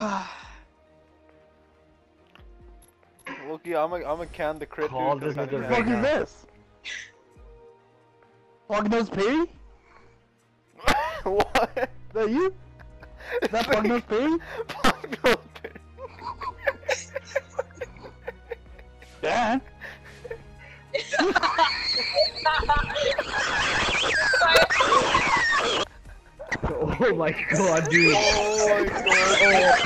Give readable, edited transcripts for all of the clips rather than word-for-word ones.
Loki, I'm a can the crit Call dude. this What the nigga fuck right is now. this? Hognose Perry? What? Is that you? Is that Hognose Perry? Paragon. Dan? Oh my god, dude. Oh my god.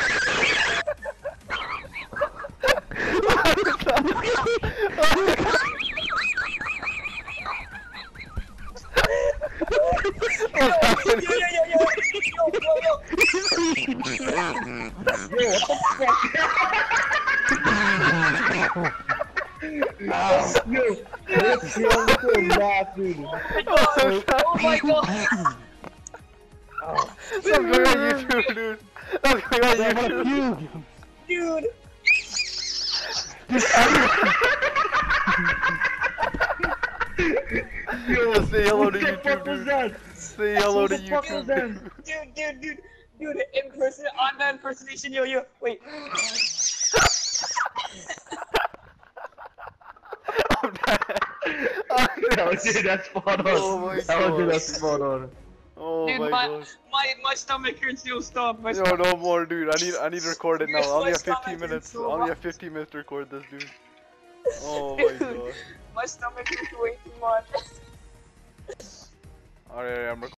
Yo, this feels so bad, dude. Oh my god! That's going on YouTube, dude. That's going on YouTube. Dude! Yo, Say hello to what the YouTube, fuck was dude. that? Say hello to What the fuck was YouTube, that? dude. Dude, on that impersonation, yo, wait. I'm dead. I'm dead. No, dude, that's spot on. Oh my Oh, dude, god. that's spot on. Oh Dude, my god. my stomach hurts, yo, stop. My Yo, stomach. no more, dude. I need to record it now. I Dude, only my have stomach 15 hurts minutes. I so only have much. 15 minutes to record this, dude. Oh Dude, my god. my stomach hurts way too much. Alright, I'm recording.